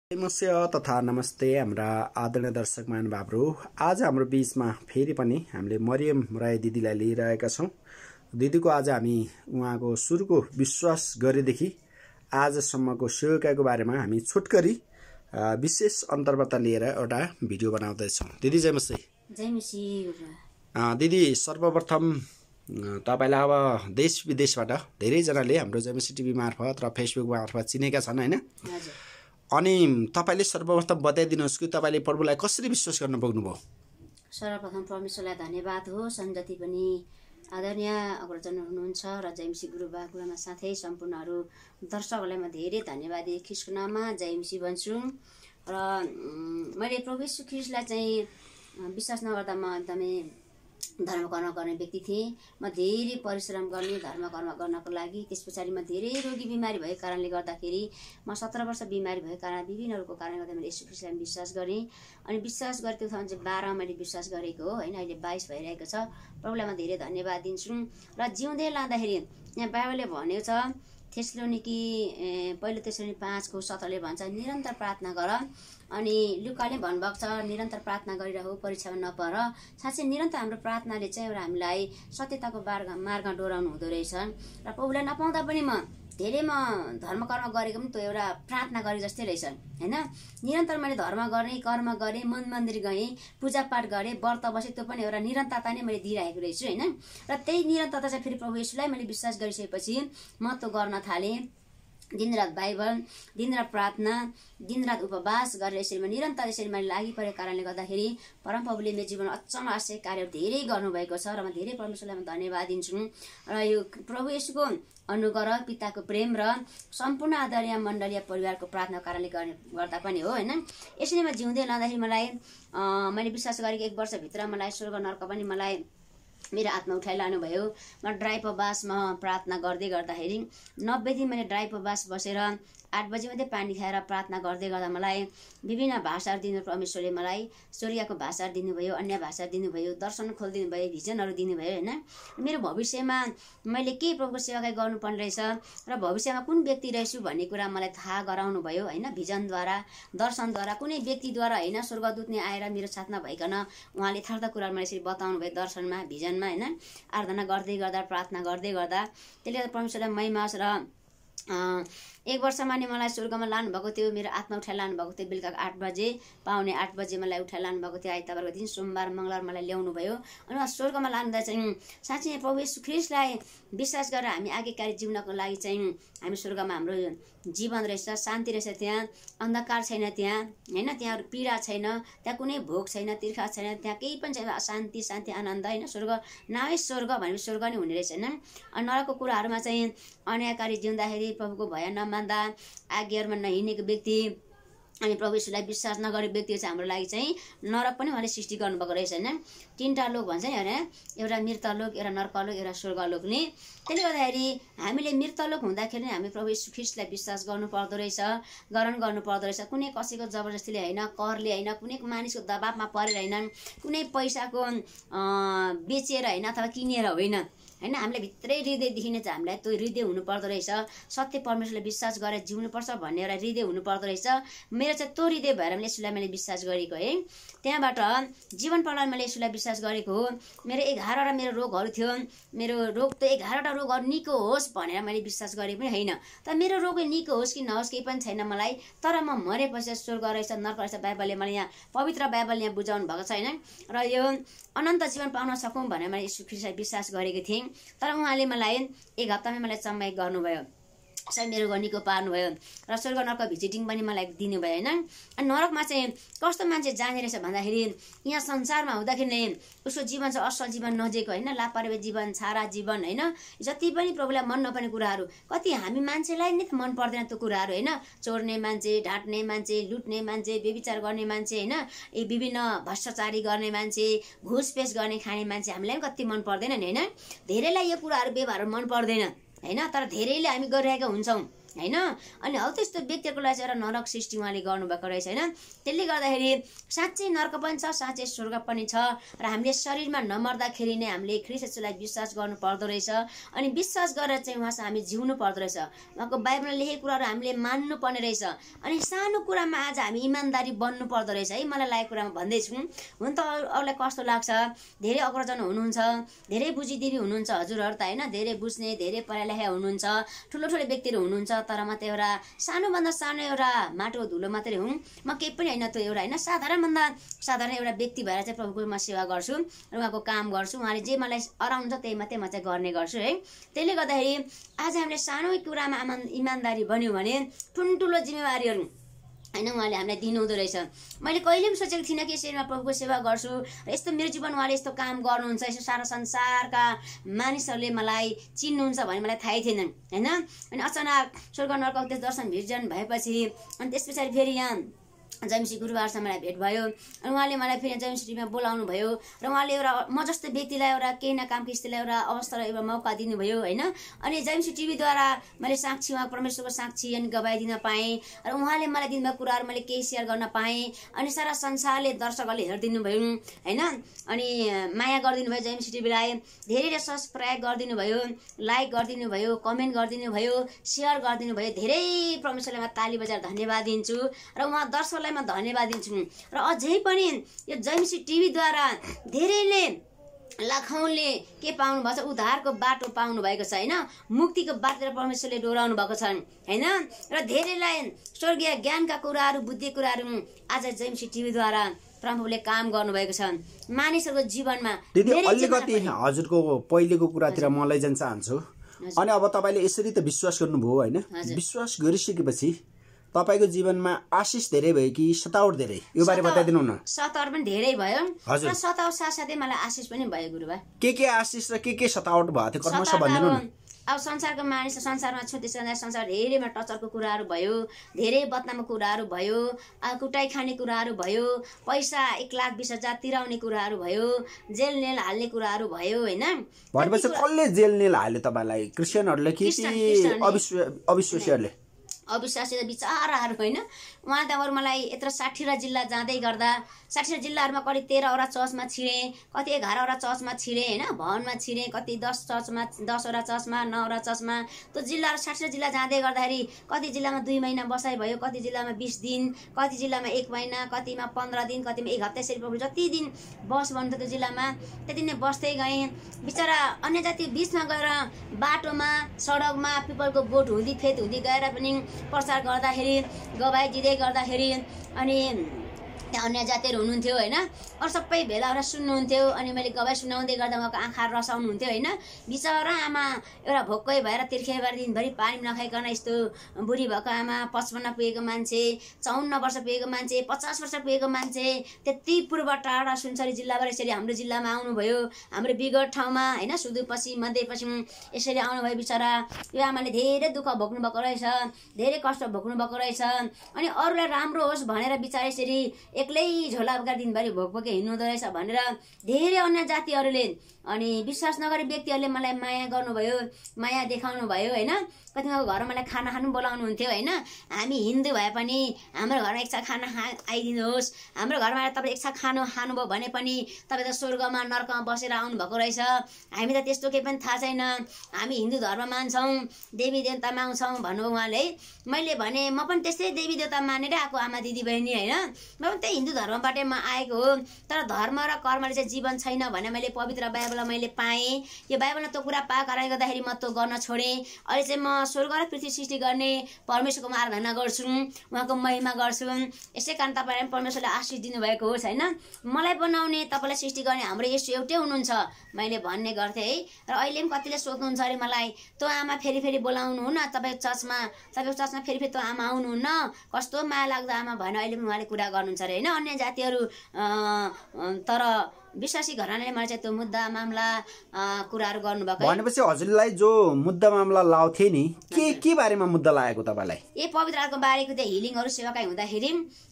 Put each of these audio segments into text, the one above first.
नमस्ते तथा नमस्ते हाम्रा आदरणीय दर्शक महानुभावहरू। आज हाम्रो बीचमा फेरि पनि हामीले मरियम राय दिदीलाई लिइरहेका छौं। दिदीको आज हामी उहाँको सुरुको विश्वास गरेदेखि आजसम्मको सेवाको बारेमा हामी छोटकरी विशेष अन्तर्वार्ता लिएर एउटा भिडियो बनाउँदै छौं। दिदी जय मसी। जय मसी। दिदी सर्वप्रथम तपाईलाई अब देश विदेशबाट धेरै जनाले हाम्रो जय मसी टिभी मार्फत र फेसबुक मार्फत चिनेका छन् हैन? हजुर। अनि तपाईले सर्वप्रथम बताइदिनुहोस् कि तपाईले प्रभुलाई कसरी विश्वास गर्न पुग्नुभयो? सर्वप्रथम परमेश्वरलाई धन्यवाद होस्। अनि जति पनि आदरणीय अग्रजन हुनुहुन्छ र जयमसी गुरुबा गुरुमा साथै सम्पूर्णहरू दर्शकहरूलाई म धेरै धन्यवाद दिए ख्रीष्टको नाममा जयमसी भन्छु। र मैले प्रभु येशू ख्रीष्टलाई चाहिँ विश्वास नगर्दा म एकदमै धर्म कर्म गर्ने व्यक्ति थिएँ। म धेरै परिश्रम गर्ने धर्म कर्म गर्नको लागि। त्यस पछाडि म धेरै रोगी बिमारी भएको कारणले गर्दाखेरि म 17 वर्ष बिमारी भएको कारण विभिन्नहरूको कारणले गर्दा मैले येशू ख्रीष्टलाई विश्वास गरेँ। अनि विश्वास गरेको त्यो चाहिँ 12 मैले विश्वास गरेको हो हैन। अहिले 22 भइरहेको छ। प्रभुलाई म धेरै धन्यवाद दिन्छु। र जिउँदै लाँदाखेरि यहाँ बाइबलले भनेको छ थेसलोनिकी पहिलो थेसलोनिकी 5:17ले भन्छ निरन्तर प्रार्थना गर। अनि लुकाले भन्नुभएको छ निरन्तर प्रार्थना गरिरहु, परीक्षामा नपर। साँच्चै निरन्तर हाम्रो प्रार्थनाले चाहिँ एउटा हामीलाई सत्यताको मार्ग डोराउनु हुँदो रहेछ। र प्रभुलाई नपाउँदा पनि धेरै धर्म कर्म गरेको पनि त्यो एउटा प्रार्थना गरे जस्तै रहेछ हैन। निरन्तर मैले धर्म गर्ने, कर्म गरेँ, मन्दिर गएँ, पूजापाठ गरेँ, व्रत बसेँ, त्यो पनि एउटा निरन्तरता नै मैले दिइरहेको रहेछु हैन। र त्यही निरन्तरता चाहिँ फेरि प्रभु येशूलाई मैले विश्वास गरिसकेपछि म त्यो गर्न थालेँ। दिनरात बाइबल, दिनरात प्रार्थना, दिनरात उपवास गरेर यसरी निरन्तर यसरी मैले लागि परेको कारणले गर्दाखेरि परमप्रभुले मेरो जीवनमा अचम्म आश्चर्य कार्य धेरै गर्नुभएको छ। र म धेरै परमेश्वरलाई धन्यवाद दिन्छु। र यो प्रभु येशूको अनुग्रह, पिताको प्रेम र सम्पूर्ण आदरणीय मण्डलीय परिवारको प्रार्थना कारणले गर्दा पनि हो हैन। यसरी म जिउँदै लाँदाखेरि मैले विश्वास गरेको 1 वर्षभित्र मलाई स्वर्ग नर्क पनि मलाई मेरो आत्मा उठाइलानु भयो। म ड्राइपवासमा प्रार्थना गर्दै गर्दाखेरि 90 दिन मैले ड्राइपवास बसेर 8 बजी मात्रै पानी खाएर प्रार्थना गर्दै गर्दा मलाई विभिन्न भाषाहरू दिनु परमेश्वरले मलाई स्वर्गीयको भाषाहरू दिनुभयो, अन्य भाषाहरू दिनुभयो, दर्शन खोलिदिनु भयो, भिजनहरू दिनुभयो हैन। मेरो भविष्यमा मैले के प्रभुको सेवाकाई गर्नुपर्ने रहेछ र भविष्यमा कुन व्यक्ति रहेछु भन्ने कुरा मलाई थाहा गराउनु भयो हैन। भिजनद्वारा, दर्शनद्वारा, कुनै व्यक्तिद्वारा हैन। स्वर्गदूत नै आएर मेरो साथमा भइकन उहाँले यथार्थ कुरा मलाई यसरी बताउनु भयो दर्शनमा, भिजनमा हैन। आराधना गर्दै गर्दा, प्रार्थना गर्दै गर्दा त्यसले गर्दा परमेश्वरलाई महिमा होस्। र 1 वर्षमा नै मलाई स्वर्गमा लानुभएको थियो। मेरो आत्मा उठाइ लानुभएको थियो। बेलुका 8 बजे, पाउने 8 बजे मलाई उठाइ लानुभएको थियो। आइतबारको दिन, सोमबार मङ्गलबार मलाई ल्याउनु भयो। अनि स्वर्गमा लानुहुँदा चाहिँ साँच्चै प्रभु येशू ख्रीष्टलाई विश्वास गरेर हामी आज्ञाकारी जिउनको लागि चाहिँ हामी स्वर्गमा हाम्रो जीवन रहेछ, शान्ति रहेछ। त्यहाँ अन्धकार छैन, त्यहाँ हैन। त्यहाँ पीडा छैन, त्यहाँ कुनै भोग छैन, तिर्खा छैन, त्यहाँ केही पनि छैन। शान्ति, शान्ति, आनन्द हैन। स्वर्ग नामै स्वर्ग भनेपछि स्वर्ग नै हुने रहेछ हैन। अनि नरकको कुराहरूमा चाहिँ अन्यायकारी जिउँदाखेरि प्रभुको भय नमान्दा, आज्ञाहरूमा नहिँडेको व्यक्ति अनि प्रभु येशूलाई विश्वास नगरेको व्यक्ति चाहिँ हाम्रो लागि चाहिँ नरक पनि उहाँले सृष्टि गर्नुभएको रहेछ हैन। 3टा लोक भन्छ नि हैन। एउटा मृतलोक, एउटा नर्कलोक, एउटा स्वर्गलोक नि। त्यसले गर्दाखेरि हामीले मृतलोक हुँदाखेरि हामी प्रभु येशू ख्रीष्टलाई विश्वास गर्नु पर्दो रहेछ, ग्रहण गर्नु पर्दो रहेछ। कुनै कसैको जबरजस्तीले हैन, करले हैन, कुनै मानिसको दबावमा परेर हैन, कुनै पैसाको बेचेर हैन अथवा किनेर होइन हैन। हामीले भित्रै हृदयदेखि नै चाहिँ हामीलाई त्यो हृदय हुनु पर्दो रहेछ। सत्य परमेश्वरले विश्वास गरेर जिउनुपर्छ भन्ने एउटा हृदय हुनु पर्दो रहेछ। मेरो चाहिँ त्यो हृदय भएर मैले यसुलाई मैले विश्वास गरेको है। त्यहाँबाट जीवन प्रणाली मैले यसुलाई विश्वास गरेको हो। मेरो 11वटा मेरो रोगहरू थियो। मेरो रोग त 11वटा रोगहरू निको होस् भनेर मैले विश्वास गरेको पनि होइन। तर मेरो रोग निको होस् कि नहोस् केही पनि छैन मलाई। तर म मरेपछि स्वर्ग रहेछ, नर्क रहेछ, बाइबलले मलाई यहाँ पवित्र बाइबल यहाँ बुझाउनु भएको छ हैन। र यो अनन्त जीवन पाउन सकौँ भनेर मैले येशू ख्रीष्टलाई विश्वास गरेको थिएँ। तर उहाँले मलाई 1 हप्तामै मलाई चम्माई गर्नुभयो, मेरो निको पार्नुभयो। र स्वर्ग नर्क भिजिटिङ पनि मलाई दिनुभयो हैन। अनि नरकमा चाहिँ कस्तो मान्छे जाने रहेछ भन्दाखेरि यहाँ संसारमा हुँदाखेरि नै उसको जीवन चाहिँ असल जीवन नजिक हैन। लापरवाही जीवन, छारा जीवन हैन। जति पनि प्रभुलाई मन नपर्ने कुराहरू, कति हामी मान्छेलाई नै मन पर्दैन त्यो कुराहरू हैन। चोर्ने मान्छे, ढाट्ने मान्छे, लुट्ने मान्छे, व्यभिचार गर्ने मान्छे हैन, यी विभिन्न भ्रष्टाचारी गर्ने मान्छे, घुसपेस गर्ने खाने मान्छे हामीलाई पनि कति मन पर्दैन नि हैन। धेरैलाई यो कुराहरू व्यवहार मन पर्दैन हैन। तर धेरैले हामी गरिरहेका हुन्छौँ हैन। अनि हौ त्यस्तो व्यक्तिको लागि चाहिँ एउटा नरक सृष्टि उहाँले गर्नुभएको रहेछ हैन। त्यसले गर्दाखेरि साँच्चै नरक पनि छ, साँच्चै स्वर्ग पनि छ र हामीले शरीरमा नमर्दाखेरि नै हामीले ख्रीष्ट येशूलाई विश्वास गर्नु पर्दो रहेछ। अनि विश्वास गरेर चाहिँ उहाँसँग हामी जिउनु पर्दो रहेछ। उहाँको बाइबलमा लेखेको कुराहरू हामीले मान्नु पर्ने रहेछ। अनि सानो कुरामा आज हामी इमानदारी बन्नु पर्दो रहेछ है। मलाई लागेको कुरामा भन्दैछु। हुन त अरूलाई कस्तो लाग्छ, धेरै अग्रजन हुनुहुन्छ, धेरै बुझिदिरी हुनुहुन्छ हजुरहरू त हैन, धेरै बुझ्ने, धेरै पढा लेखा हुनुहुन्छ, ठुलो ठुलो व्यक्तिहरू हुनुहुन्छ, तर म त एउटा सानोभन्दा सानो एउटा माटो धुलो मात्रै हुँ। म केही पनि होइन, त्यो एउटा हैन साधारणभन्दा साधारण एउटा व्यक्ति भएर चाहिँ प्रभुको म सेवा गर्छु र उहाँको काम गर्छु। उहाँले जे मलाई अराउनुहुन्छ त्यही मात्रै म चाहिँ गर्ने गर्छु है। त्यसले गर्दाखेरि आज हामीले सानो कुरामा इमानदारी बन्यौँ भने ठुल्ठुलो जिम्मेवारीहरू हैन उहाँले हामीलाई दिनुहुँदो रहेछ। मैले कहिले पनि सोचेको थिइनँ कि यसरी म प्रभुको सेवा गर्छु र यस्तो मेरो जीवन उहाँले यस्तो काम गर्नुहुन्छ, यस्तो सारा संसारका मानिसहरूले मलाई चिन्नुहुन्छ भन्ने मलाई थाहै थिएन हैन। अनि अचानक स्वर्ग नरकको त्यस दर्शन भिजन भएपछि अनि त्यस पछाडि फेरि यहाँ जयमसी गुरुबारसँग मलाई भेट भयो। अनि उहाँले मलाई फेरि जयमसी टिभीमा बोलाउनु भयो र उहाँले एउटा म जस्तो व्यक्तिलाई एउटा केही न कामको स्थितिलाई एउटा अवस्था र एउटा मौका दिनुभयो हैन। अनि जयमसी टिभीद्वारा मैले साक्षी उहाँ परमेश्वरको साक्षी अनि गवाई दिन पाएँ र उहाँले मलाई दिनुभएको कुराहरू मैले केही सेयर गर्न पाएँ। अनि सारा संसारले दर्शकहरूले हेरिदिनु भयो हैन। अनि माया गरिदिनु भयो जयमसी टिभीलाई, धेरैले सब्सक्राइब गरिदिनु भयो, लाइक गरिदिनु भयो, कमेन्ट गरिदिनु भयो, सेयर गरिदिनु भयो। धेरै परमेश्वरलाई म ताली बजाएर धन्यवाद दिन्छु र उहाँ दर्शकलाई म धन्यवाद दिन्छु। र अझै पनि यो जयमसी टिभीद्वारा धेरैले लाखौंले के पाउनु भएको छ, उद्धारको बाटो पाउनु भएको छ हैन, मुक्तिको बाटोतिर परमेश्वरले डोराउनु भएको छ हैन। र धेरैलाई स्वर्गीय ज्ञानका कुराहरू, बुद्धि कुराहरू आज जयमसी टिभीद्वारा प्रभुले काम गर्नुभएको छ मानिसहरूको जीवनमा। दिदी अलिकति हजुरको पहिलेको कुरातिर म लैजान चाहन्छु। अनि अब तपाईले यसरी त विश्वास गर्नुभयो हैन, विश्वास गरिसकेपछि तपाईको जीवनमा आशिष धेरै भयो कि सतावट धेरै, यो बारे बताइदिनु न। सतावट पनि धेरै भयो र सतावट साथसाथै मलाई आशिष पनि भयो गुरुबा। के आशिष र के सतावट भयो त्यो कर्मश भन्दिनु न। अब संसारको मानिस संसारमा छु, त्यसैले संसार धेरैमा टचरको कुराहरू भयो, धेरै बदनामको कुराहरू भयो, कुटाइ खाने कुराहरू भयो, पैसा 1,20,000 तिराउने कुराहरू भयो, जेल नेल हाल्ने कुराहरू भयो हैन। भनेपछि कसले जेल नेल हाल्यो तपाईलाई, क्रिस्चियनहरुले कि अविश्वासीहरुले? अविश्वासी विचाराहरू होइन। उहाँ त अब मलाई यत्रो 60 जिल्ला जाँदै गर्दा 60 जिल्लाहरूमा कति 13वटा चर्चमा छिरेँ, कति 11वटा चर्चमा छिरेँ हैन, भवनमा छिरेँ, कति 10वटा चर्चमा 9वटा चर्चमा। त्यो जिल्लाहरू 60 जिल्ला जाँदै गर्दाखेरि कति जिल्लामा 2 महिना बसाइ भयो, कति जिल्लामा 20 दिन, कति जिल्लामा 1 महिना, कतिमा 15 दिन, कतिमा 1 हप्ता। यसरी प्रभु जति दिन बस भन्नु त्यो जिल्लामा त्यति नै बस्दै गएँ। बिचरा अन्य जाति बीचमा गएर बाटोमा सडकमा पिपलको बोट हुँदी फेद हुँदी गएर पनि प्रचार गर्दाखेरि, गवाई दिँदै गर्दाखेरि अनि त्यहाँ अन्य जातिहरू हुनुहुन्थ्यो हैन, अरू सबै भेला भएर सुन्नुहुन्थ्यो। अनि मैले गवाई सुनाउँदै गर्दा उहाँको आँखाहरू रसाउनुहुन्थ्यो हैन। बिचरा आमा एउटा भोकै भएर तिर्खे भएर दिनभरि पानी नखाइकन यस्तो बुढी भएको आमा, 55 पुगेको मान्छे, 54 वर्ष पुगेको मान्छे, 50 वर्ष पुगेको मान्छे, त्यति पूर्व टाढा सुनसरी जिल्लाबाट यसरी हाम्रो जिल्लामा आउनुभयो, हाम्रो विगत ठाउँमा हैन, सुदूरपश्चिम मध्यपश्चिम यसरी आउनुभयो। बिचरा यो आमाले धेरै दुःख भोग्नु भएको रहेछ, धेरै कष्ट भोग्नु भएको रहेछ। अनि अरूलाई राम्रो होस् भनेर बिचरा यसरी एक्लै झोला बोकेर दिनभरि भोकभोके हिँड्नुहुँदो रहेछ भनेर धेरै अन्य जातिहरूले अनि विश्वास नगरे व्यक्तिहरूले मलाई माया गर्नुभयो, माया देखाउनु भयो हैन। कतिको घरमा मलाई खाना खानु बोलाउनुहुन्थ्यो हैन। हामी हिन्दू भए पनि हाम्रो घरमा एकछा खाना आइदिनुहोस्, हाम्रो घरमा आएर तपाईँ एकछा खानुभयो भने पनि तपाईँ त स्वर्गमा नरकमा बसेर आउनुभएको रहेछ। हामी त त्यस्तो केही पनि थाहा छैन, हामी हिन्दू धर्म मान्छौँ, देवी देवता मान्छौँ भन्नुभयो उहाँले। मैले भने म पनि त्यस्तै देवी देवता मानेर आएको आमा दिदी बहिनी हैन, म पनि त्यही हिन्दू धर्मबाटै म आएको हो। तर धर्म र कर्मले चाहिँ जीवन छैन भने मैले पवित्र बाइबलमा मैले पाएँ। यो बाइबलमा त्यो कुरा पाएको कारणले गर्दाखेरि म त्यो गर्न छोडेँ। अहिले चाहिँ म स्वर्ग र पृथ्वी सृष्टि गर्ने परमेश्वरको आराधना गर्छु, उहाँको महिमा गर्छु। यसै कारण तपाईँलाई परमेश्वरले आशीष दिनुभएको होस् हैन। मलाई बनाउने, तपाईँलाई सृष्टि गर्ने हाम्रो येशू एउटै हुनुहुन्छ मैले भन्ने गर्थेँ है। र अहिले पनि कतिले सोध्नुहुन्छ अरे मलाई, त्यो आमा फेरि बोलाउनु हुन तपाईँको चर्चमा फेरि त्यो आमा आउनुहुन्न, कस्तो माया लाग्दो आमा भएन अहिले पनि उहाँले कुरा गर्नुहुन्छ अरे हैन। अन्य जातिहरू तर विश्वासी घरानाले मलाई चाहिँ त्यो मुद्दा मामला कुराहरू गर्नुभएको। भनेपछि हजुरलाई जो मुद्दा मामला लाउँथे नि, के बारेमा मुद्दा लागेको तपाईलाई? पवित्र आत्माको बारेको त्यो हिलिङहरू सेवाकाई हुँदाखेरि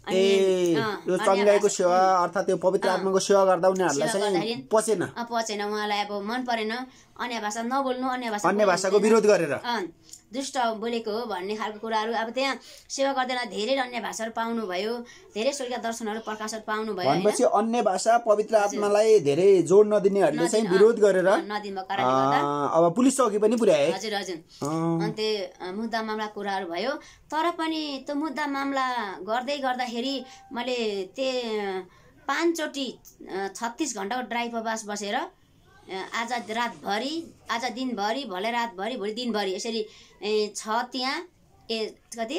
यो चङ्गाईको सेवा अर्थात् त्यो पवित्र आत्माको सेवा गर्दा उनीहरूलाई चाहिँ पचेन उहाँलाई अब मन परेन। अन्य भाषा नबोल्नु, अन्य भाषाको विरोध गरेर दुष्ट बोलेको हो भन्ने खालको कुराहरू। अब त्यहाँ सेवा गर्दैन धेरै अन्य भाषाहरू पाउनुभयो, धेरै स्वर्गीय दर्शनहरू प्रकाशहरू पाउनुभयो। भनेपछि अन्य भाषा पवित्र आत्मालाई धेरै जोड नदिनेहरूले चाहिँ विरोध गरेर नदिनु कारणले गर्दा अब पुलिस चौकी पनि पुर्याए। हजुर हजुर। अनि त्यो मुद्दा मामला कुराहरू भयो। तर पनि त्यो मुद्दा मामला गर्दै गर्दाखेरि मैले त्यो 5 चोटि 36 घण्टाको ड्राइभ उपवास बसेर आज रातभरि, आज दिनभरि, भले रातभरि, भोलि दिनभरि यसरी 6 त्यहाँ कति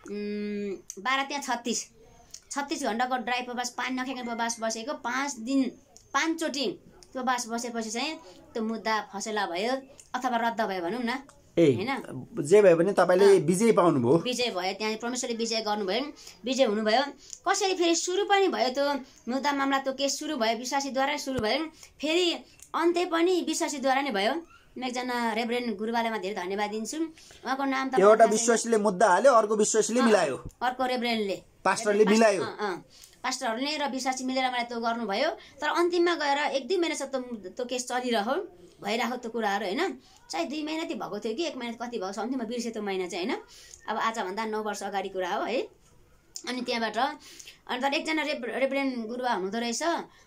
12 त्यहाँ 36 घण्टाको ड्राइभ उपवास, पानी नखाइकन उपवास बसेको 5 दिन 5 चोटि त्यो उपवास बसेपछि चाहिँ त्यो मुद्दा फसेला भयो अथवा रद्द भयो भनौँ न हैन। जे भए पनि तपाईले विजय पाउनुभयो, विजय भयो। त्यहाँ परमेश्वरले विजय गर्नुभयो, विजय हुनुभयो। कसरी फेरि सुरु पनि भयो त्यो मुद्दा मामला, त्यो केस सुरु भयो विश्वासीद्वारा सुरु भयो, फेरि अन्त्य पनि विश्वासीद्वारा नै भयो। म एकजना रेभरेन्ड गुरुबालेमा धेरै धन्यवाद दिन्छु। उहाँको नाम त एउटा विश्वासीले मुद्दा हाल्यो, अर्को विश्वासीले मिलायो, अर्को रेभरेन्डले पास्टरले मिलायो, पास्टरहरूले र विश्वासी मिलेर मलाई त्यो गर्नुभयो। तर अन्तिममा गएर 1-2 महिनासम्म त्यो केस चलिरह्यो, भइरहेको त्यो कुराहरू हैन। चाहे 2 महिना ती भएको थियो कि 1 महिना कति भएको अन्तिममा बिर्से त्यो महिना चाहिँ हैन। अब आजभन्दा 9 वर्ष अगाडि कुरा हो है। अनि त्यहाँबाट अनि तर एकजना रेभरेन्ड गुरुबा हुनुहुँदो रहेछ,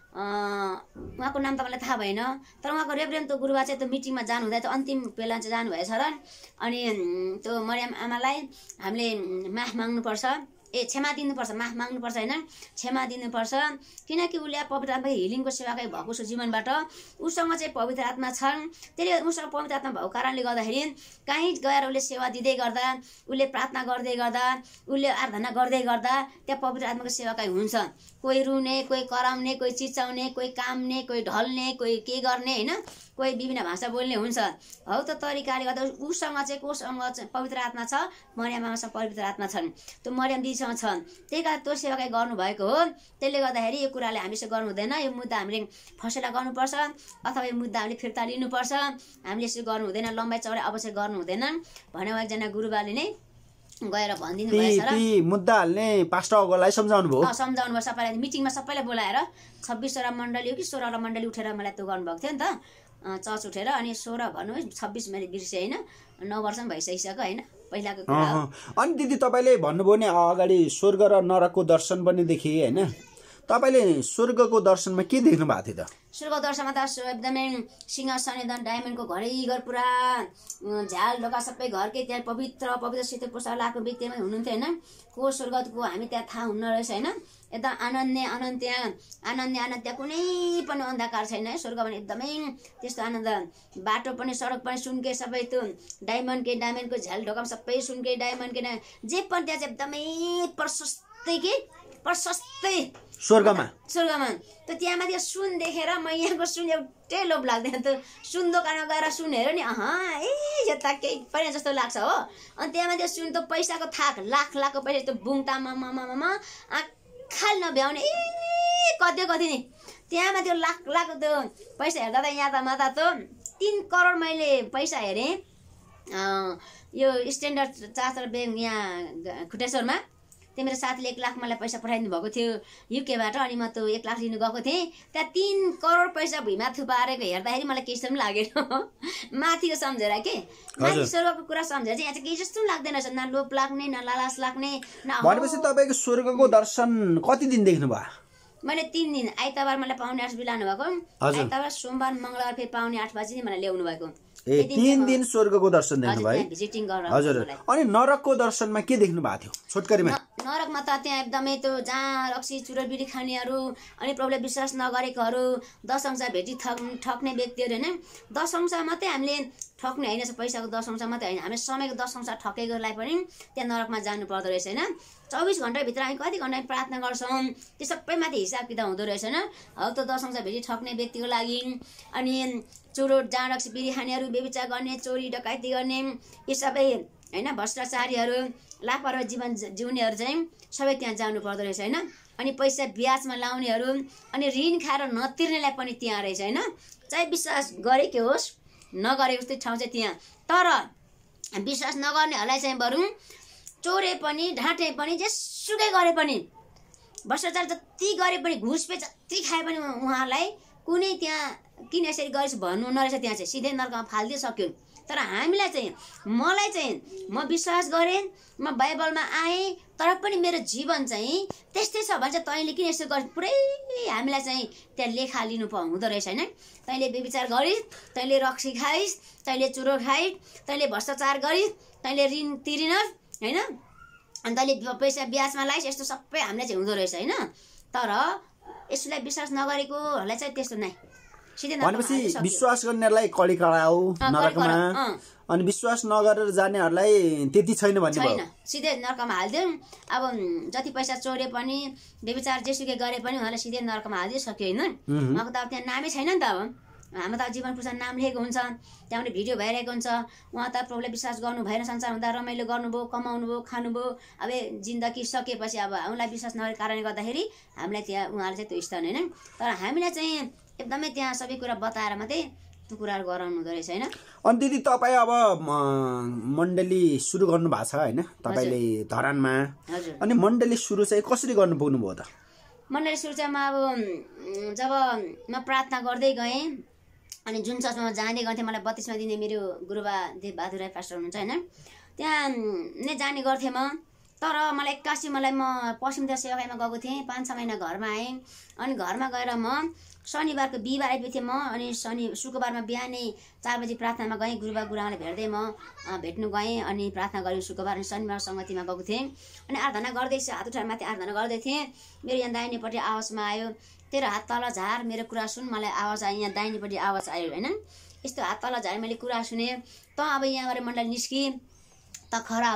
उहाँको नाम त मलाई थाहा भएन। तर उहाँको रेभरेन्ड त्यो गुरुबा चाहिँ त्यो मिटिङमा जानुहुँदै त्यो अन्तिम बेला चाहिँ जानुभएछ र। अनि त्यो मरियम आमालाई हामीले माफ माग्नुपर्छ, क्षमा दिनुपर्छ, माफ माग्नुपर्छ हैन, क्षमा दिनुपर्छ। किनकि उसले पवित्र आत्मा हिलिङको सेवाकै भएको छ जीवनबाट, उसँग चाहिँ पवित्र आत्मा छ। त्यसले उसँग पवित्र आत्मा भएको कारणले गर्दाखेरि कहीँ गएर उसले सेवा दिँदै गर्दा, उसले प्रार्थना गर्दै गर्दा, उसले आराधना गर्दै गर्दा त्यहाँ पवित्र आत्माको सेवाकै हुन्छ। कोही रुने, कोही कराउने, कोही चिचाउने, कोही काम्ने, कोही ढल्ने, कोही के गर्ने हैन, कोही विभिन्न भाषा बोल्ने हुन्छ। हौ त्यो तरिकाले गर्दा उसँग चाहिँ कोसँग पवित्र आत्मा छ, मरियमसँग पवित्र आत्मा छन्, त्यो मरियम दिदीसँग छ। त्यही कारण त्यो सेवाकै गर्नुभएको हो। त्यसले गर्दाखेरि यो कुराले हामीले यसो गर्नु हुँदैन, यो मुद्दा हामीले फसेला गर्नुपर्छ अथवा यो मुद्दा हामीले फिर्ता लिनुपर्छ, हामीले यसो गर्नु हुँदैन, लम्बाइ चौडाइ अवश्य गर्नु हुँदैन भने एकजना गुरुबाले नै गएर भनिदिनु भएछ र मुद्दा हाल्ने पास्टरलाई सम्झाउनु भयो, सम्झाउनु भयो सबैलाई। मिटिङमा सबैलाई बोलाएर 26वटा मण्डली हो कि 16वटा मण्डली उठेर मलाई त्यो गर्नुभएको थियो नि त, चर्च उठेर। अनि 16 भन्नु 26 मैले बिर्सेँ हैन, 9 वर्ष पनि भइसकिसक्यो हैन, पहिलाको कुरा हो। अनि दिदी तपाईले भन्नुभयो नि अगाडि स्वर्ग र नरकको दर्शन पनि देखे हैन, तपाईले स्वर्गको दर्शनमा के देख्नु भएको थियो त? स्वर्ग दर्शनमा त एकदमै सिंहासन एकदम डायमन्डको घरैघर पुरा झ्याल ढोका सबै घरकै त्यहाँ पवित्र पवित्र सेतो पोसाक लगाएको व्यक्तिमा हुनुहुन्थ्यो हैन। को स्वर्गको हामी त्यहाँ थाहा हुन्न रहेछ हैन। एकदम आनन्द आनन्द, त्यहाँ कुनै पनि अन्धकार छैन है। स्वर्ग भने एकदमै त्यस्तो आनन्द, बाटो पनि सडक पनि सुनकै सबै त्यो डायमन्डको झ्याल ढोकामा सबै सुनकै डायमन्डकै, जे पनि त्यहाँ चाहिँ एकदमै प्रशस्तै स्वर्गमा त त्यहाँ माथि सुन देखेर म यहाँको सुन एउटै लोभ लाग्दैन। त्यो सुन दोकानमा गएर सुन हेऱ्यो नि यता केही पनि जस्तो लाग्छ हो। अनि त्यहाँ माथि सुन त पैसाको थाक, लाखको पैसा त्यो बुङतामा आँखा नभ्याउने कति नि त्यहाँ माथि लाख त्यो पैसा हेर्दा त यहाँ त माता त 3 करोड मैले पैसा हेरेँ। यो स्ट्यान्डर्ड चार्टर्ड ब्याङ्क यहाँ खुट्टेश्वरमा त्यो मेरो साथीले 1 लाख मलाई पैसा पठाइदिनु भएको थियो युकेबाट। अनि म त्यो 1 लाख लिनु गएको थिएँ, त्यहाँ 3 करोड पैसा भुइँमा थुपारेको हेर्दाखेरि मलाई केही जस्तो पनि लागेन। माथिको सम्झेर के माथि स्वर्गको कुरा सम्झेर चाहिँ यहाँ चाहिँ केही जस्तो पनि लाग्दैन रहेछ, न लोभ लाग्ने न लालास लाग्ने न। भनेपछि तपाईँको स्वर्गको दर्शन कति दिन देख्नु भयो? मैले 3 दिन, आइतबार मलाई पाउने 8 बजी लानु भएको, आइतबार सोमबार मङ्गलबार फेरि पाउने 8 बजी मलाई ल्याउनु भएको। 3 दिन स्वर्गको दर्शन देख्नु भयो भिजिटिङ गरेर। हजुर। अनि नरकको दर्शनमा के देख्नु भएको थियो छोटकरीमा? नरकमा त त्यहाँ एकदमै त्यो जहाँ रक्सी चुरोट बिडी खानेहरू अनि प्रभुले विश्वास नगरेकोहरू, 10 अंश भेटी ठग्ने व्यक्तिहरू हैन। 10 अंश मात्रै हामीले ठग्ने होइन, पैसाको 10 अंश मात्रै होइन, हामीले समयको 10 अंश ठगेकोलाई पनि त्यहाँ नरकमा जानु पर्दो रहेछ हैन। 24 घण्टाभित्र हामी कति घण्टा प्रार्थना गर्छौँ त्यो सबै माथि हिसाब किताब हुँदो रहेछ हैन। हौ त्यो 10 अंश भेटी ठग्ने व्यक्तिको लागि, अनि चुरोट जहाँ रक्सी बिडी खानेहरू, व्यभिचार गर्ने, चोरी डकैती गर्ने, यो सबै हैन, भ्रष्टाचारीहरू, लापरवाही जीवन जिउनेहरू चाहिँ सबै त्यहाँ जानु पर्दो रहेछ हैन। अनि पैसा ब्याजमा लाउनेहरू अनि ऋण खाएर नतिर्नेलाई पनि त्यहाँ रहेछ हैन। चाहे विश्वास गरेकै होस् नगरेको जस्तै ठाउँ चाहिँ त्यहाँ। तर विश्वास नगर्नेहरूलाई चाहिँ बरु चोरे पनि, ढाँटे पनि, जेसुकै गरे पनि, भ्रष्टाचार जति गरे पनि, घुसपे जति खाए पनि उहाँहरूलाई कुनै त्यहाँ किन यसरी गरिस् भन्नु नरहेछ। त्यहाँ चाहिँ सिधै नर्कमा फालिदियो सक्यो। तर हामीलाई चाहिँ मलाई चाहिँ म विश्वास गरेँ, म बाइबलमा आएँ, तर पनि मेरो जीवन चाहिँ त्यस्तै छ भने चाहिँ तैँले किन यसो गर् पुरै हामीलाई चाहिँ त्यहाँ लेखा लिनु हुँदो रहेछ होइन। तैँले व्यभिचार गरिस्, तैँले रक्सी खाइस्, तैँले चुरो खाइस्, तैँले भ्रष्टाचार गरिस्, तैँले ऋण तिरिनस् होइन, अनि तैँले पैसा ब्याजमा लाइस्, यस्तो सबै हामीलाई चाहिँ हुँदो रहेछ होइन। तर यसलाई विश्वास नगरेकोहरूलाई चाहिँ त्यस्तो नै भनेपछि विश्वास गर्नेहरूलाई कडी कराऊ नरकमा, अनि विश्वास नगरेर जानेहरूलाई त्यति छैन भन्ने भयो, सिधै नरकमा हालिदियो। अब जति पैसा चोरे पनि व्यभिचार जेसुकै गरे पनि उनीहरूलाई सिधै नरकमा हालिदिइसक्यो होइन। उहाँको त अब त्यहाँ नामै छैन नि त। अब हाम्रो त जीवन पुस्तकमा नाम लेखेको हुन्छ, त्यहाँबाट भिडियो भइरहेको हुन्छ। उहाँ त प्रभुले विश्वास गर्नु भएन, संसार हुँदा रमाइलो गर्नुभयो, कमाउनु भयो, खानुभयो, अब जिन्दगी सकेपछि अब उहाँलाई विश्वास नगरेको कारणले गर्दाखेरि हामीलाई त्यहाँ उहाँले चाहिँ त्यो स्थान होइन। तर हामीलाई चाहिँ एकदमै त्यहाँ सबै कुरा बताएर मात्रै त्यो कुराहरू गराउनु हुँदो रहेछ होइन। अनि दिदी तपाईँ अब मण्डली सुरु गर्नु भएको छ होइन तपाईँले धरानमा, अनि मण्डली सुरु चाहिँ कसरी गर्नु पुग्नुभयो त? मण्डली सुरु चाहिँ म अब जब म प्रार्थना गर्दै गएँ अनि जुन चर्चमा म जाँदै गर्थेँ, मलाई 32मा दिने मेरो गुरुबा देव बहादुर राई पास्टर हुनुहुन्छ होइन, त्यहाँ नै जाने गर्थेँ म। तर मलाई 81 म पश्चिम देश सेवाकाईमा गएको थिएँ, 5-6 महिना घरमा आएँ। अनि घरमा गएर म शनिबारको बिहिबार आइपुगेको थिएँ म, अनि शुक्रबारमा बिहानै 4 बजी प्रार्थनामा गएँ, गुरुबा गुरुआमालाई भेट्दै म भेट्नु गएँ, अनि प्रार्थना गरेँ शुक्रबार। अनि शनिबार सङ्गतिमा गएको थिएँ, अनि आराधना गर्दैछु, हात उठाएर माथि आराधना गर्दै थिएँ। मेरो यहाँ दाहिनेपट्टि आवाजमा आयो, तेरो हात तल झार, मेरो कुरा सुन। मलाई आवाज आयो, यहाँ दाहिनेपट्टि आवाज आयो होइन। यस्तो हात तल झार मैले कुरा सुनेँ, त अब यहाँबाट मण्डली निस्कि त खरा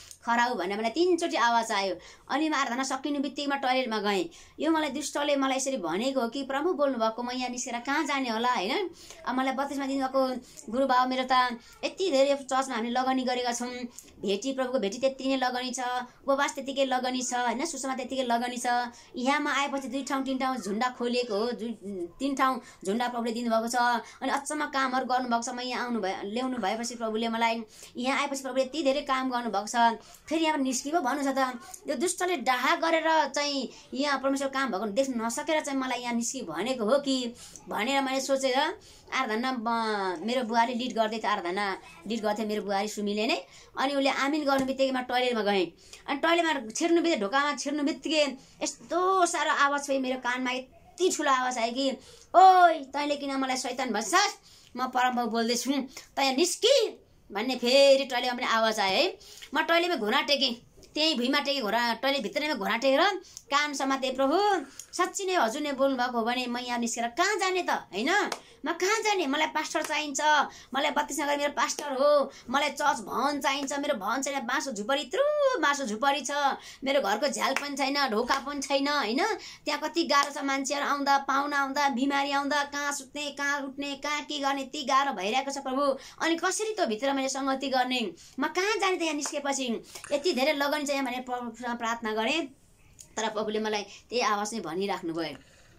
हो भनेर मलाई 3 चोटि आवाज आयो। अनि म आराधना सकिनु बित्तिकैमा टोयलेटमा गएँ। यो मलाई दुष्टले मलाई यसरी भनेको हो कि प्रभु बोल्नुभएको, म यहाँ निस्केर कहाँ जाने होला होइन। अब मलाई 32मा दिनुभएको गुरुबाबु मेरो त यति धेरै चर्चमा हामीले लगनी गरेका छौँ, भेटी प्रभुको भेटी त्यति नै लगनी छ, उपवास त्यतिकै लगनी छ होइन, सुसमा त्यतिकै लगनी छ। यहाँमा आएपछि 2 ठाउँ 3 ठाउँ झुन्डा खोलिएको हो, 3 ठाउँ झुन्डा प्रभुले दिनुभएको छ। अनि अचम्म कामहरू गर्नुभएको छ। म यहाँ ल्याउनु भएपछि प्रभुले मलाई, यहाँ आएपछि प्रभुले यति धेरै काम गर्नुभएको छ। फेरि यहाँ निस्कियो भन्नु छ त, यो दुष्टले डाहा गरेर चाहिँ यहाँ परमेश्वर काम भएको देख्न नसकेर चाहिँ मलाई यहाँ निस्कि भनेको हो कि भनेर मैले सोचेर आराधना मेरो बुहारी लिड गर्दै थियो, आराधना लिड गर्थ्यो मेरो बुहारी सुमिले नै। अनि उसले आमिन गर्नु बित्तिकैमा टोयलेटमा गएँ। अनि टोयलेटमा छिर्नु बित्तिकै ढोकामा छिर्नु बित्तिकै यस्तो साह्रो आवाज भयो मेरो कानमा, यति ठुलो आवाज आयो कि ओइ तैँले किन मलाई शैतान भन्छस्, म परमप्रभु बोल्दैछु, त यहाँ निस्कि भन्ने फेरि टोयलेटमा पनि आवाज आयो है। म टोयलेटमा घुँडा टेकेँ, त्यहीँ भुइँमा टेकेँ, टोयलेट भित्रैमा घुँडा टेकेर कान समातेँ, प्रभु साँच्ची नै हजुरले बोल्नुभएको हो भने म यहाँ निस्केर कहाँ जाने त होइन, म कहाँ जाने, मलाई पास्टर चाहिन्छ, मलाई 32 नगर मेरो पास्टर हो, मलाई चर्च भवन चाहिन्छ, मेरो भवन छैन, बाँसो झुपडी यत्रो बाँसो झुपडी छ, मेरो घरको झ्याल पनि छैन, ढोका पनि छैन होइन। त्यहाँ कति गाह्रो छ, मान्छेहरू आउँदा, पाहुना आउँदा, बिमारी आउँदा, कहाँ सुत्ने, कहाँ उठ्ने, कहाँ के गर्ने, यति गाह्रो भइरहेको छ प्रभु। अनि कसरी त्यो भित्र मैले सङ्गति गर्ने, म कहाँ जाने त यहाँ निस्केपछि, यति धेरै लगन चाहिँ भनेर प्रभुसँग प्रार्थना गरेँ। तर प्रभुले मलाई त्यही आवाज नै भनिराख्नु भयो,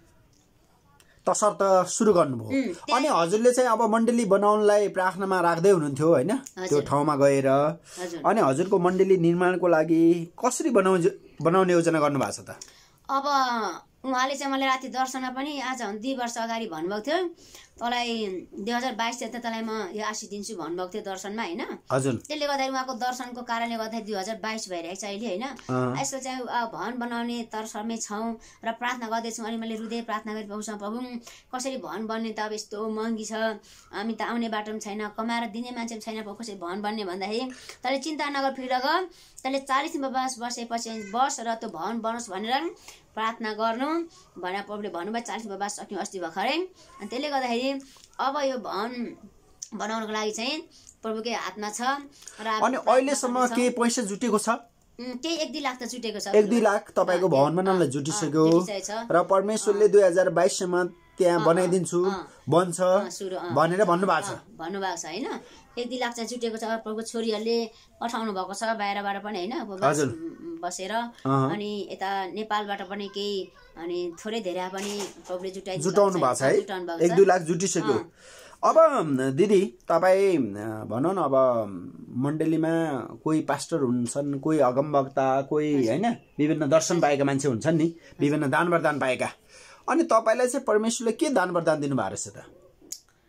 तसर्थ सुरु गर्नुभयो। अनि हजुरले चाहिँ अब मण्डली बनाउनलाई प्रार्थनामा राख्दै हुनुहुन्थ्यो होइन त्यो ठाउँमा गएर। अनि हजुरको मण्डली निर्माणको लागि कसरी बनाउने योजना गर्नुभएको छ त? अब उहाँले चाहिँ मलाई राति दर्शनमा पनि आज 2 वर्ष अगाडि भन्नुभएको थियो, तँलाई 2022 तिर त तँलाई म यो आशिष दिन्छु भन्नुभएको थियो दर्शनमा होइन। हजुर, त्यसले गर्दाखेरि उहाँको दर्शनको कारणले गर्दाखेरि 2022 भइरहेको छ अहिले होइन। यसको चाहिँ भवन बनाउने तर्सरमै छौँ र प्रार्थना गर्दैछौँ। अनि मैले हृदय प्रार्थना गरी प्रभुसँग, प्रभु कसरी भवन बन्ने त, अब यस्तो महँगी छ, हामी त आउने बाटो पनि छैन, कमाएर दिने मान्छे पनि छैन, कसरी भवन बन्ने भन्दाखेरि तैँले चिन्ता नगर, फिर तैँले 40 दिन बसेपछि बस र त्यो भवन बनोस् भनेर प्रार्थना गर्नु भनेर प्रभुले भन्नुभयो। 40 दिन सक्यौँ अस्ति भर्खरै। अनि त्यसले गर्दाखेरि अब यो भवन बनाउनको लागि चाहिँ प्रभुकै हातमा छ। र अनि अहिलेसम्म के पैसा जुटेको छ? त्यही 1-2 लाख त जुटेको छ। 1-2 लाख तपाईँको भवन बनाउनलाई जुटिसक्यो र परमेश्वरले 2022 सम्म त्यहाँ बनाइदिन्छु, बन्छ भनेर भन्नुभएको छ होइन। 1-2 लाख चाहिँ जुटेको छ। प्रभुको छोरीहरूले पठाउनु भएको छ बाहिरबाट पनि होइन, बसेर। अनि यता नेपालबाट पनि केही, अनि थोरै धेरै पनि प्रभुले जुटाउनु भएको छ है। 1-2 लाख जुटिसक्यो। अब दिदी तपाईँ भनौँ न, अब मण्डलीमा कोही पास्टर हुन्छन्, कोही अगमवक्ता, कोही होइन विभिन्न दर्शन पाएका मान्छे हुन्छन् नि, विभिन्न दान वरदान पाएका। अनि तपाईँलाई चाहिँ परमेश्वरले के दान वरदान दिनुभएको रहेछ त?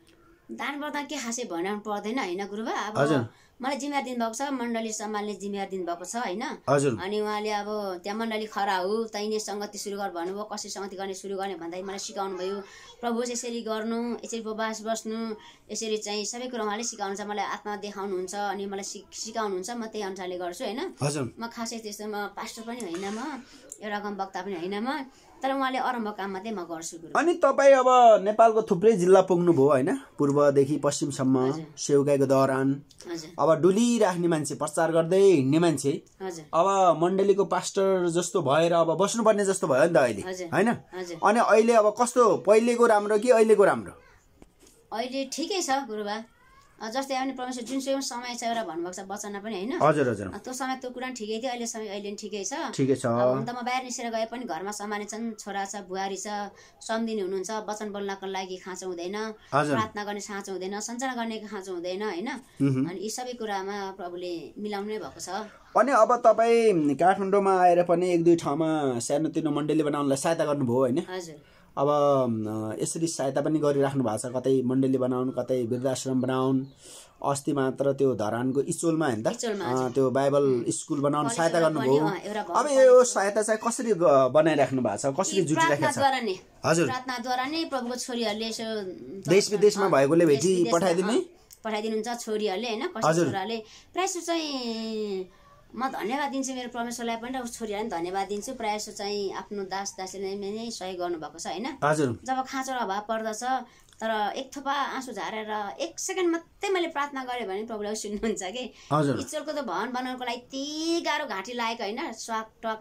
दान वरदान के खासै भनाउनु पर्दैन होइन गुरुबा। अब मलाई जिम्मेवार दिनुभएको छ, मण्डली सम्हाल्ने जिम्मेवार दिनुभएको छ होइन। अनि उहाँले अब त्यहाँ मण्डली खरा हो, तैँले सङ्गति सुरु गर भन्नुभयो। कसरी सङ्गति गर्ने सुरु गर्ने भन्दाखेरि मलाई सिकाउनु भयो। प्रभु यसरी गर्नु, यसरी उपवास बस्नु, यसरी चाहिँ सबै कुरा उहाँले सिकाउनुहुन्छ, मलाई आत्मा देखाउनुहुन्छ अनि मलाई सिकाउनुहुन्छ। म त्यही अनुसारले गर्छु होइन। म खासै त्यस्तो म पास्टर पनि होइन, म एउटा कम वक्ता पनि होइन म, तर उहाँले आरम्भ काम मात्रै म गर्छु गुरु। अनि तपाईँ अब नेपालको थुप्रै जिल्ला पुग्नुभयो होइन, पूर्वदेखि पश्चिमसम्म सेवकाईको दौरान। अब डुलिराख्ने मान्छे, प्रचार गर्दै हिँड्ने मान्छे, अब मण्डलीको पास्टर जस्तो भएर अब बस्नुपर्ने जस्तो भयो नि त अहिले होइन। अनि अहिले अब कस्तो, पहिलेको राम्रो कि अहिलेको राम्रो? अहिले ठिकै छ गुरुबा। जस्तै अब परमेश्वर जुनसुकै समय छ एउटा भन्नुभएको छ वचनमा पनि होइन। त्यो समय त्यो कुरा ठिकै थियो, अहिले समय अहिले ठिकै छ। हुन त म बाहिर निस्केर गए पनि घरमा सम्हाल्ने छन्, छोरा छ, बुहारी छ, सम्झिने हुनुहुन्छ। वचन बोल्नको लागि खाँचो हुँदैन, प्रार्थना गर्ने खाँचो हुँदैन, सञ्चार गर्ने खाँचो हुँदैन होइन। अनि यी सबै कुरामा प्रभुले मिलाउनै भएको छ। अनि अब तपाईँ काठमाडौँमा आएर पनि 1-2 ठाउँमा सानोतिनो मण्डली बनाउनलाई सहायता गर्नुभयो होइन। अब यसरी सहायता पनि गरिराख्नु भएको छ, कतै मण्डली बनाउनु, कतै वृद्धाश्रम बनाउनु। अस्ति मात्र त्यो धरानको इचोलमा होइन त, त्यो बाइबल स्कुल बनाउनु सहायता गर्नुभयो। अब यो सहायता चाहिँ कसरी बनाइराख्नु भएको छ, कसरी जुटिराखेको छ? प्रार्थनाद्वारा नै प्रभुको छोरीहरूले यसो देश विदेशमा भएकोले भेटी पठाइदिनुहुन्छ छोरीहरूले होइन। कसै छोराले प्रायः चाहिँ म धन्यवाद दिन्छु मेरो परमेश्वरलाई पनि र उस छोरीलाई पनि धन्यवाद दिन्छु। प्रायः जस्तो चाहिँ आफ्नो दासले नै सहयोग गर्नुभएको छ होइन। जब खाँचो र अभाव पर्दछ तर एक थोपा आँसु झारेर 1 सेकेन्ड मात्रै मैले प्रार्थना गरेँ भने प्रभुले सुन्नुहुन्छ कि। इचोलको त भवन बनाउनको लागि यति गाह्रो घाँटी लागेको होइन, स्वाक टक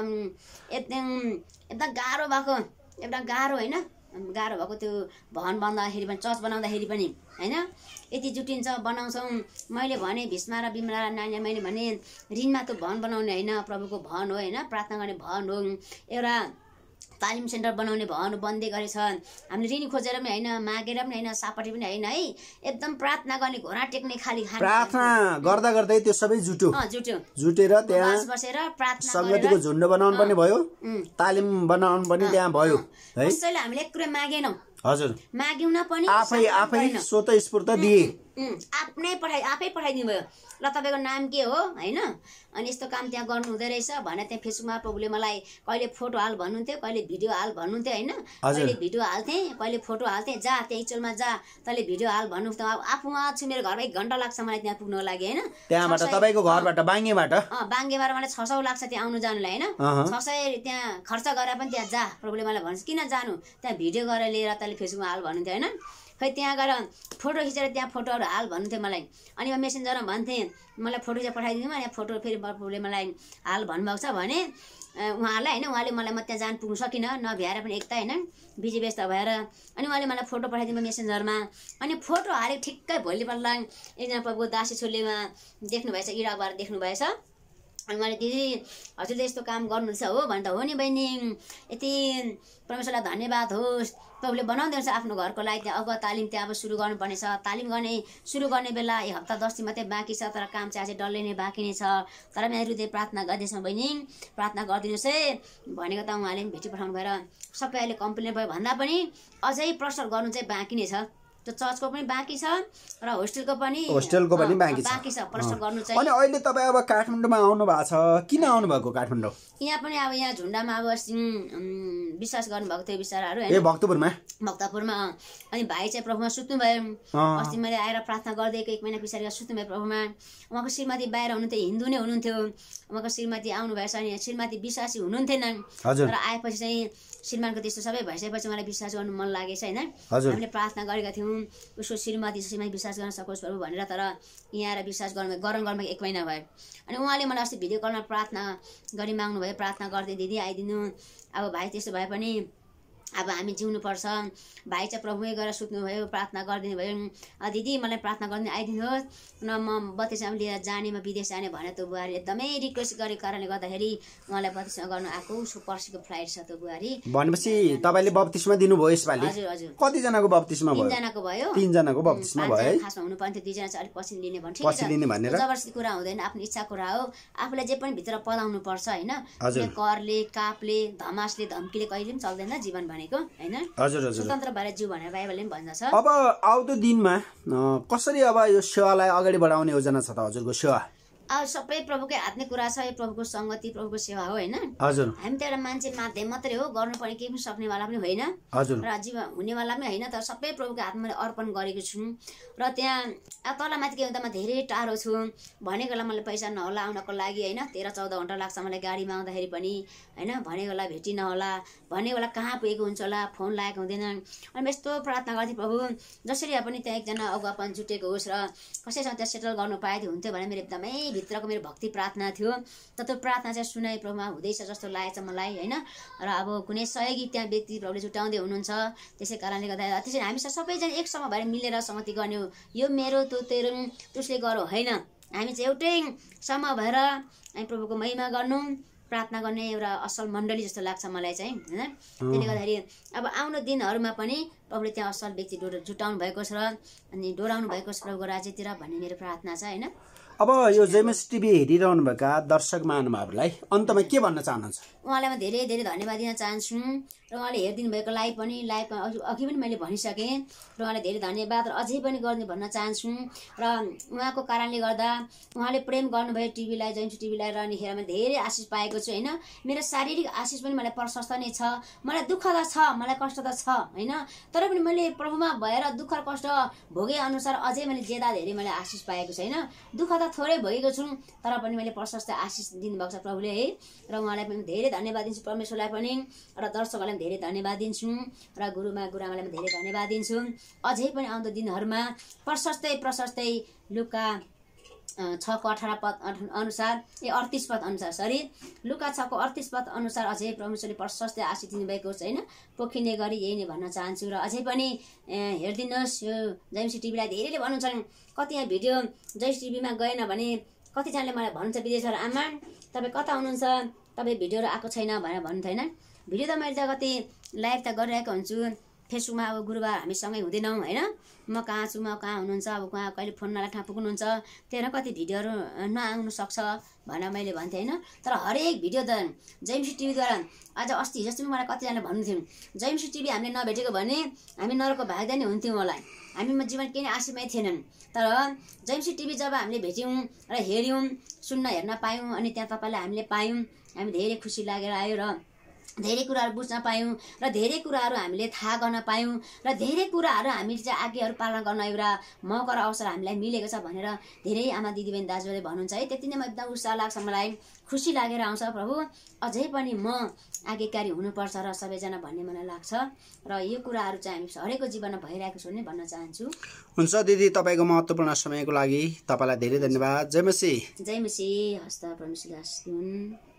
एकदम गाह्रो भएको, एकदम गाह्रो होइन, गाह्रो भएको त्यो भवन बनाउँदाखेरि पनि, चर्च बनाउँदाखेरि पनि होइन। यति जुटिन्छ, बनाउँछौँ। मैले भने भीष्मा र बिमला नानी, मैले भने ऋणमा त्यो भवन बनाउने होइन, प्रभुको भवन हो होइन, प्रार्थना गर्ने भवन हो, एउटा तालिम सेन्टर बनाउने भवन बन्दै गरेछ। हामीले ऋण खोजेर पनि होइन, मागेर पनि होइन, सापटी पनि होइन है, एकदम प्रार्थना गर्ने, घोडा टेक्ने, खाली प्रार्थना गर्दा गर्दै त्यो सबै जुटेर त्यहाँ बसेर प्रार्थना संगतिको झुण्ड बनाउनु पनि भयो, तालिम बनाउनु पनि त्यहाँ भयो है। त्यसैले हामीले एक कुरा मागेनौँ, माग्यौँ पनि आफै स्वतस्फूर्त दिए, आफै पठाइदिनु भयो। ल तपाईँको नाम के हो होइन, अनि यस्तो काम त्यहाँ गर्नु हुँदो रहेछ भने त्यहाँ फेसबुकमा प्रभुले मलाई कहिले फोटो हाल भन्नुहुन्थ्यो, कहिले भिडियो हाल भन्नुहुन्थ्यो होइन। कहिले भिडियो हाल्थेँ, कहिले फोटो हाल्थेँ, जा त्यहाँ इचोलमा जा तैँले भिडियो हाल भन्नुहुन्थ्यो। अब आफू उहाँ छु, मेरो घरमा 1 घन्टा लाग्छ मलाई त्यहाँ पुग्नको लागि होइन। त्यहाँबाट तपाईँको घरबाट बाङ्गेबाट मलाई 600 लाग्छ त्यहाँ आउनु जानुलाई होइन। 600 त्यहाँ खर्च गरेर पनि त्यहाँ जा, प्रभुले मलाई भन्छ किन जानु, त्यहाँ भिडियो गरेर लिएर तैँले फेसबुकमा हाल भन्नुहुन्थ्यो होइन। खै त्यहाँ गएर फोटो खिचेर त्यहाँ फोटोहरू हाल भन्नुहुन्थ्यो मलाई। अनि म मेसेन्जरमा भन्थेँ मलाई फोटो चाहिँ पठाइदिनु, अनि फोटो फेरि प्रभुले मलाई हाल भन्नुभएको छ भने उहाँलाई होइन। उहाँले मलाई म त्यहाँ जान पुग्नु सकिनँ, नभ्याएर पनि एकता होइन, बिजी व्यस्त भएर। अनि उहाँले मलाई फोटो पठाइदिनु मेसेन्जरमा, अनि फोटो हालेको ठिक्कै भोलिपल्ट एकजना प्रभुको दासी छोरीलेमा देख्नुभएछ, इराकबाट देख्नुभएछ। अनि मैले दिदी हजुरले यस्तो काम गर्नुहुन्छ हो भन्दा, हो नि बहिनी, यति परमेश्वरलाई धन्यवाद होस्, प्रभुले बनाउँदै हुन्छ आफ्नो घरको लागि। त्यहाँ अब तालिम त्यहाँ अब सुरु गर्नुपर्ने छ, तालिम सुरु गर्ने बेला 1 हप्ता 10 दिन मात्रै बाँकी छ, तर काम चाहिँ अझै डल्लै नै बाँकी नै छ। तर मेरो हृदय प्रार्थना गर्दैछौँ बहिनी, प्रार्थना गरिदिनुहोस् है भनेको त उहाँले पनि भेटी पठाउनु भएर सबै अहिले कम्प्लिट भयो भन्दा पनि अझै प्रस्ताव गर्नु चाहिँ बाँकी नै छ। त्यो चर्चको पनि बाँकी छ र होस्टेलको पनि बाँकी छ प्रस्ताव गर्नु चाहिँ। अनि अहिले तपाईँ अब काठमाडौँमा आउनु भएको छ, किन आउनु भएको काठमाडौँ? यहाँ पनि अब यहाँ झुन्डामा अब विश्वास गर्नुभएको थियो विचाराहरू होइन, भक्तपुरमा। अनि भाइ चाहिँ प्रभुमा सुत्नुभयो। अस्ति मैले आएर प्रार्थना गर्दै 1 महिना पछाडि सुत्नुभयो प्रभुमा। उहाँको श्रीमती बाहिर हुनुहुन्थ्यो, हिन्दू नै हुनुहुन्थ्यो। उहाँको श्रीमती आउनुभएछ, अनि श्रीमती विश्वासी हुनुहुन्थेन, तर आएपछि चाहिँ श्रीमानको त्यस्तो सबै भइसकेपछि मलाई विश्वास गर्नु मन लागेछ होइन। हामीले प्रार्थना गरेका थियौँ उसको श्रीमती विश्वास गर्न सकोस् प्रभु भनेर, तर यहाँ आएर विश्वास गर्नु गरमा 1 महिना भयो। अनि उहाँले मलाई अस्ति भिडियो कलमा प्रार्थना गरी माग्नु भयो, प्रार्थना गर्दै दिदी आइदिनु। अब भाइ त्यस्तो भए पनि अब हामी जिउनुपर्छ। भाइ चाहिँ प्रभुमै गएर सुत्नुभयो, प्रार्थना गरिदिनु भयो। दिदी मलाई प्रार्थना गरिदिनु आइदिनुहोस् न, म बत्तिसमा लिएर जाने, म विदेश जाने भने त्यो बुहारी एकदमै रिक्वेस्ट गरेको कारणले गर्दाखेरि उहाँलाई बत्तिसमा गर्नु आएको। उसको पर्सिको फ्लाइट छ त्यो बुहारी भनेपछि तपाईँले बप्तिस्मा दिनुभयो यसपालि? हजुर। कतिजनाको बप्तिस्मा भयो? 3 जनाको भयो। 3 जनाको बप्तिस्मा भयो। खासमा हुनुपर्ने 2 जना चाहिँ अलिक पछि लिने भन्छ, पछि लिने भनेर जबरजस्ती कुरा हुँदैन, आफ्नो इच्छा कुरा हो। आफूलाई जे पनि भित्र पलाउनु पर्छ होइन। करले, कापले, धमासले, धम्कीले कहिले पनि चल्दैन जीवन भनेको हैन। हजुर हजुर। स्वतन्त्र भएर जिउ भनेर बाइबलले पनि भन्दछ। अब आउँदो दिनमा कसरी अब यो सेवालाई अगाडि बढाउने योजना छ त हजुरको सेवा? अब सबै प्रभुकै हातमै कुरा छ, यो प्रभुको संगति प्रभुको सेवा हो हैन। हजुर। हामी त एउटा मान्छे माध्यम मात्रै हो, गर्नुपर्ने केही पनि सक्नेवाला पनि होइन हजुर। र जीव हुनेवाला पनि होइन, तर सबै प्रभुको हातमा अर्पण गरेको छु। र त्यहाँ तलमाथि के हुँदा म धेरै टाढो छु, भनेको बेला मलाई पैसा नहोला आउनको लागि हैन, 13-14 घन्टा लाग्छ मलाई गाडीमा आउँदाखेरि पनि हैन, भनेको बेला भेटिन होला, भनेको बेला कहाँ पुगेको हुन्छ होला, फोन लागेको हुँदैन। अनि यस्तो प्रार्थना गर्थेँ, प्रभु जसरी पनि त्यहाँ एकजना अगुवापन जुटेको होस् र कसैसँग त्यहाँ सेटल गर्नु पाएथ्यो हुन्थ्यो भने मेरो एकदमै भित्रको मेरो भक्ति प्रार्थना थियो। त त्यो प्रार्थना चाहिँ सुनाइ प्रभुमा हुँदैछ जस्तो लागेछ मलाई हैन। र अब कुनै सहयोगी त्यहाँ व्यक्ति प्रभुले जुटाउँदै हुनुहुन्छ, त्यसै कारणले गर्दा त्यसरी हामी सबैजना एक समय भएर मिलेर संगति गर्ने हो। यो मेरो त्यो तेरो त्यसले गरौ होइन, हामी चाहिँ एउटै समय भएर हामी प्रभुको महिमा गर्नु प्रार्थना गर्ने एउटा असल मण्डली जस्तो लाग्छ मलाई चाहिँ हैन। त्यसले गर्दाखेरि अब आउने दिनहरूमा पनि प्रभुले त्यहाँ असल व्यक्ति जुटाउनु भएको छ र अनि डोराउनु भएको छ प्रभुको राज्यतिर भन्ने मेरो प्रार्थना छ हैन। अब यो जेएमएस टिभी हेरिरहनुभएका दर्शक महानुभावहरूलाई अन्तमा के भन्न चाहनुहुन्छ? उहाँलाई म धेरै धेरै धन्यवाद दिन चाहन्छु र उहाँले हेरिदिनु भएको लाइभ अघि पनि मैले भनिसकेँ र उहाँलाई धेरै धन्यवाद र अझै पनि गर्ने भन्न चाहन्छु। र उहाँको कारणले गर्दा उहाँले प्रेम गर्नुभयो टिभीलाई, जेएमसी टिभीलाई र अनि हेरेर धेरै आशिष पाएको छु हैन। मेरो शारीरिक आशिष पनि मलाई प्रशस्त नै छ, मलाई दुःख त छ, मलाई कष्ट त छ हैन, तर पनि मैले प्रभुमा भएर दुःख र कष्ट भोगे अनुसार अझै मैले ज्यादा धेरै मैले आशिष पाएको छैन। दुःख त थोरै भोगेको छु, तर पनि मैले प्रशस्त आशिष दिनुभएको छ प्रभुले है। र उहाँलाई पनि धेरै धन्यवाद दिन्छु, परमेश्वरलाई पनि र दर्शकहरूलाई पनि धेरै धन्यवाद दिन्छु र गुरुमालाई पनि धेरै धन्यवाद दिन्छु। अझै पनि आउँदो दिनहरूमा प्रशस्तै लुका 6को 18 पद अनुसार 38 पद अनुसार लुका 6को 38 पद अनुसार अझै परमेश्वरले प्रशस्तै आशिष दिनुभएको छ हैन। पोखिने गरी यही नै भन्न चाहन्छु। र अझै पनि हेरिदिनुहोस् यो जेएमसी टिभीलाई धेरैले भन्नुहुन्छ, कति यहाँ भिडियो जेएमसी टिभीमा गएन भने कतिजनाले मलाई भन्नुहुन्छ विदेशबाट, आमा तपाईँ कता हुनुहुन्छ, तपाईँ भिडियोहरू आएको छैन भनेर भन्नुहुन्छ हैन। भिडियो त मैले त कति लाइभ त गरिरहेको हुन्छु फेसबुकमा, अब गुरुबार हामी सँगै हुँदैनौँ हैन, म कहाँ छु, म कहाँ हुनुहुन्छ, अब कहाँ कहिले फोन नलाएर कहाँ पुग्नुहुन्छ, त्यही कति भिडियोहरू नआउनु सक्छ भनेर मैले भन्थेँ हैन। तर हरेक भिडियो त जेएमसी टिभीद्वारा आज अस्ति हिजो चाहिँ मलाई कतिजनाले भन्नुहुन्थ्यो, जेएमसी टिभी हामीले नभेटेको भने हामी नरकको भाग्दा नै हुन्थ्यौँ होला, हामीमा जीवन केही आशिषमै थिएनन्। तर जेएमसी टिभी जब हामीले भेट्यौँ र हेऱ्यौँ, सुन्न हेर्न पायौँ, अनि त्यहाँ तपाईँलाई हामीले पायौँ, हामी धेरै खुसी लागेर आयो र धेरै कुराहरू बुझ्न पायौँ र धेरै कुराहरू हामीले थाहा गर्न पायौँ र धेरै कुराहरू हामीले चाहिँ आज्ञाहरू पालन गर्न एउटा मौका र अवसर हामीलाई मिलेको छ भनेर धेरै आमा दिदीबहिनी दाजुभाइले भन्नुहुन्छ है। त्यति नै म एकदम उत्साह लाग्छ, मलाई खुसी लागेर आउँछ, प्रभु अझै पनि म आज्ञाकारी हुनुपर्छ र सबैजना भन्ने मलाई लाग्छ र यो कुराहरू चाहिँ हामी हरेकको जीवनमा भइरहेको छ भने भन्न चाहन्छु। हुन्छ दिदी, तपाईँको महत्त्वपूर्ण समयको लागि तपाईँलाई धेरै धन्यवाद। जय मसी। जय मसी। हस्त परमेश्वरले आशीष दिउन्।